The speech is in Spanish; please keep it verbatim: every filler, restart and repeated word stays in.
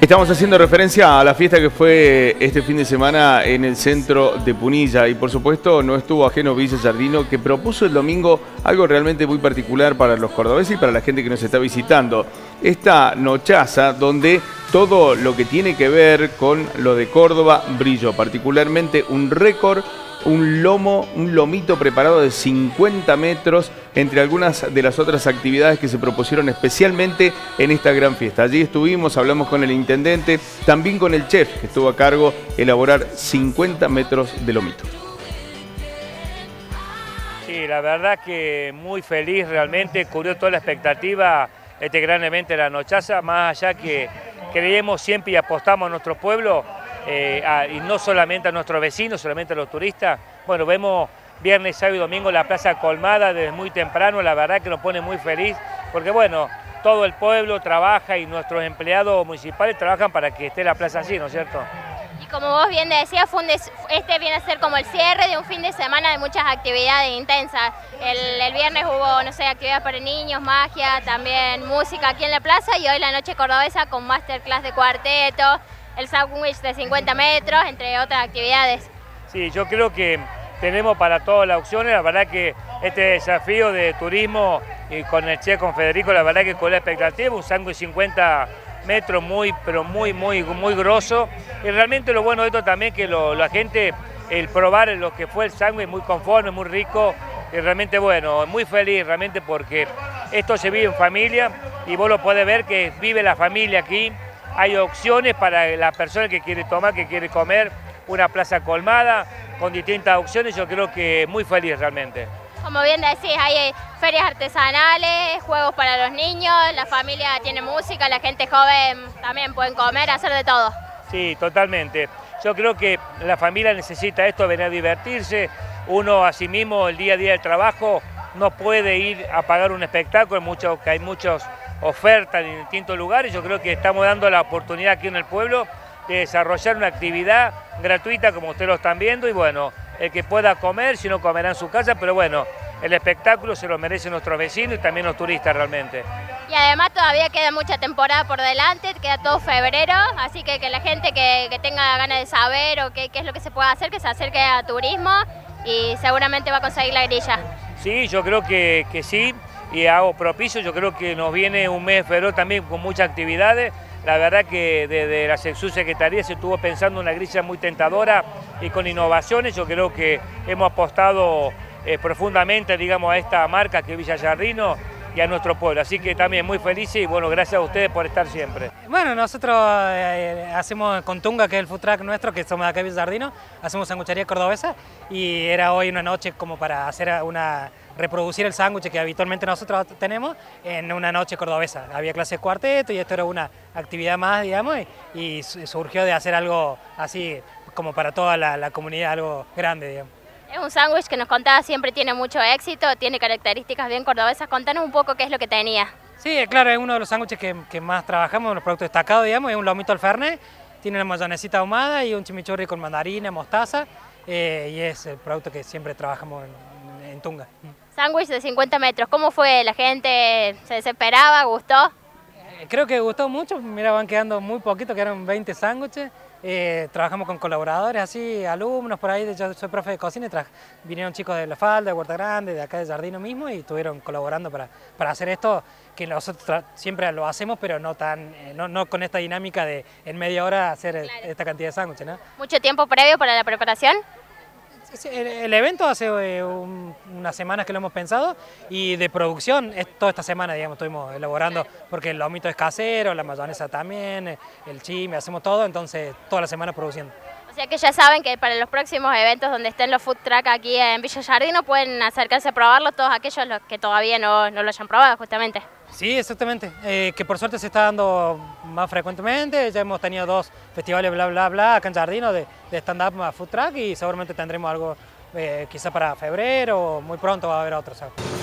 Estamos haciendo referencia a la fiesta que fue este fin de semana en el centro de Punilla y por supuesto no estuvo ajeno Villa Giardino, que propuso el domingo algo realmente muy particular para los cordobeses y para la gente que nos está visitando. Esta nochaza donde todo lo que tiene que ver con lo de Córdoba brilló, particularmente un récord, un lomo, un lomito preparado de cincuenta metros, entre algunas de las otras actividades que se propusieron especialmente en esta gran fiesta. Allí estuvimos, hablamos con el intendente, también con el chef que estuvo a cargo de elaborar cincuenta metros de lomito. Sí, la verdad que muy feliz realmente, cubrió toda la expectativa este gran evento de la nochaza, más allá que creemos siempre y apostamos a nuestro pueblo, eh, a, y no solamente a nuestros vecinos, solamente a los turistas. Bueno, vemos viernes, sábado y domingo la plaza colmada desde muy temprano, la verdad que nos pone muy feliz, porque bueno, todo el pueblo trabaja y nuestros empleados municipales trabajan para que esté la plaza así, ¿no es cierto? Y como vos bien decías, fue un des... este viene a ser como el cierre de un fin de semana de muchas actividades intensas. El, el viernes hubo, no sé, actividades para niños, magia, también música aquí en la plaza, y hoy la noche cordobesa con masterclass de cuarteto, el sándwich de cincuenta metros, entre otras actividades. Sí, yo creo que tenemos para todas las opciones, la verdad que este desafío de turismo y con el chef, con Federico, la verdad que con la expectativa, un sándwich cincuenta metros muy, pero muy, muy, muy grosso. Y realmente lo bueno de esto también es que lo, la gente, el probar lo que fue el sándwich, muy conforme, muy rico, y realmente bueno, muy feliz realmente porque esto se vive en familia y vos lo podés ver que vive la familia aquí. Hay opciones para la persona que quiere tomar, que quiere comer, una plaza colmada, con distintas opciones, yo creo que muy feliz realmente. Como bien decís, hay ferias artesanales, juegos para los niños, la familia tiene música, la gente joven también pueden comer, hacer de todo. Sí, totalmente. Yo creo que la familia necesita esto, venir a divertirse. Uno a sí mismo, el día a día del trabajo, no puede ir a pagar un espectáculo, mucho, que hay muchas ofertas en distintos lugares. Yo creo que estamos dando la oportunidad aquí en el pueblo de desarrollar una actividad gratuita como ustedes lo están viendo y bueno, el que pueda comer, si no comerá en su casa, pero bueno, el espectáculo se lo merecen nuestros vecinos y también los turistas realmente. Y además todavía queda mucha temporada por delante, queda todo febrero, así que que la gente que, que tenga ganas de saber o qué, qué es lo que se puede hacer, que se acerque a turismo y seguramente va a conseguir la grilla. Sí, yo creo que, que sí, y hago propicio, yo creo que nos viene un mes de febrero también con muchas actividades. La verdad que desde la subsecretaría se estuvo pensando una grilla muy tentadora y con innovaciones. Yo creo que hemos apostado eh, profundamente, digamos, a esta marca que es Villa Giardino y a nuestro pueblo. Así que también muy felices y bueno, gracias a ustedes por estar siempre. Bueno, nosotros eh, hacemos con Tunga, que es el food truck nuestro, que somos de acá de Villa Giardino, hacemos sanguchería cordobesa y era hoy una noche como para hacer una... reproducir el sándwich que habitualmente nosotros tenemos en una noche cordobesa. Había clases de cuarteto y esto era una actividad más, digamos, y, y surgió de hacer algo así como para toda la, la comunidad, algo grande, digamos. Es un sándwich que nos contaba siempre tiene mucho éxito, tiene características bien cordobesas. Contanos un poco qué es lo que tenía. Sí, claro, es uno de los sándwiches que, que más trabajamos, los productos destacados, digamos, es un lomito al fernet, tiene una mayonesita ahumada y un chimichurri con mandarina, mostaza, eh, y es el producto que siempre trabajamos en, en, en Tunga. Sándwich de cincuenta metros, ¿cómo fue? ¿La gente se desesperaba? ¿Gustó? Eh, creo que gustó mucho, mira, van quedando muy poquitos, quedaron veinte sándwiches. Eh, trabajamos con colaboradores, así, alumnos por ahí, yo soy profe de cocina y vinieron chicos de La Falda, de Huerta Grande, de acá de Giardino mismo y estuvieron colaborando para, para hacer esto, que nosotros siempre lo hacemos, pero no, tan, eh, no, no con esta dinámica de en media hora hacer claro. esta cantidad de sándwiches, ¿no? ¿Mucho tiempo previo para la preparación? El, el evento hace eh, un, unas semanas que lo hemos pensado y de producción es toda esta semana, digamos, estuvimos elaborando porque el lomito es casero, la mayonesa también, el chime, hacemos todo, entonces toda la semana produciendo. O sea que ya saben que para los próximos eventos donde estén los food truck aquí en Villa Giardino pueden acercarse a probarlo todos aquellos los que todavía no, no lo hayan probado justamente. Sí, exactamente, eh, que por suerte se está dando más frecuentemente, ya hemos tenido dos festivales bla bla bla acá en Giardino de, de stand-up a food truck y seguramente tendremos algo eh, quizá para febrero o muy pronto va a haber otro, ¿sabes?